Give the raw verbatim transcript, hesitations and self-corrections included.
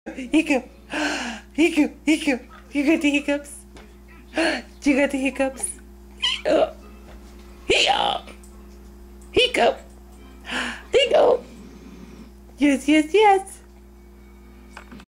Hiccup. Hiccup. Hiccup. You got the hiccups. You got the hiccups. Hiccup. Hiccup. Hiccup. Hiccup. Yes, yes, yes.